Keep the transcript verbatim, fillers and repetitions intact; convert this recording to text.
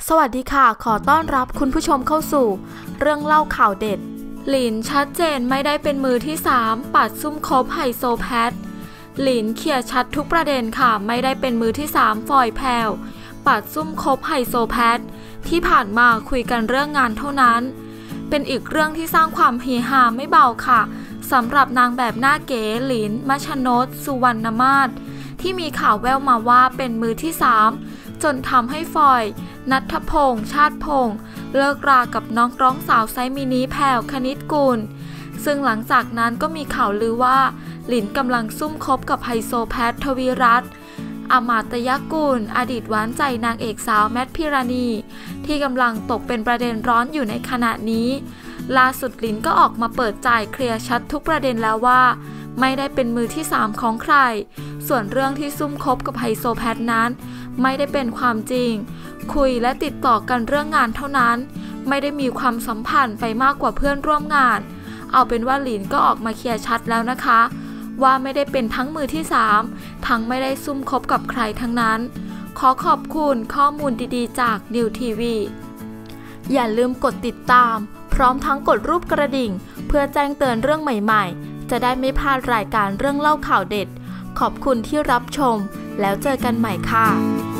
สวัสดีค่ะขอต้อนรับคุณผู้ชมเข้าสู่เรื่องเล่าข่าวเด็ดหลินชัดเจนไม่ได้เป็นมือที่สามปัดซุ่มคบไฮโซแพทหลินเคลียร์ชัดทุกประเด็นค่ะไม่ได้เป็นมือที่สามฟอยแพรวปัดซุ่มคบไฮโซแพทที่ผ่านมาคุยกันเรื่องงานเท่านั้นเป็นอีกเรื่องที่สร้างความเฮฮาไม่เบาค่ะสำหรับนางแบบหน้าเก๋หลินมัชนดสุวรรณมาศที่มีข่าวแว่วมาว่าเป็นมือที่สามจนทำให้ฟอยณัฐพงษ์ชาติพงษ์เลิกรากับน้องร้องสาวไซส์มินิแพรวคณิตกุลซึ่งหลังจากนั้นก็มีข่าวลือว่าหลินกำลังซุ่มคบกับไฮโซแพททวีรัตน์อมาตยกุลอดีตหวานใจนางเอกสาวแมทพิราณีที่กำลังตกเป็นประเด็นร้อนอยู่ในขณะนี้ล่าสุดหลินก็ออกมาเปิดใจเคลียร์ชัดทุกประเด็นแล้วว่าไม่ได้เป็นมือที่สามของใครส่วนเรื่องที่ซุ่มคบกับไฮโซแพทนั้นไม่ได้เป็นความจริงคุยและติดต่อกันเรื่องงานเท่านั้นไม่ได้มีความสัมพันธ์ไปมากกว่าเพื่อนร่วมงานเอาเป็นว่าหลินก็ออกมาเคลียร์ชัดแล้วนะคะว่าไม่ได้เป็นทั้งมือที่สามทั้งไม่ได้ซุ่มคบกับใครทั้งนั้นขอขอบคุณข้อมูลดีๆจากนิวทีวีอย่าลืมกดติดตามพร้อมทั้งกดรูปกระดิ่งเพื่อแจ้งเตือนเรื่องใหม่ๆจะได้ไม่พลาดรายการเรื่องเล่าข่าวเด็ดขอบคุณที่รับชมแล้วเจอกันใหม่ค่ะ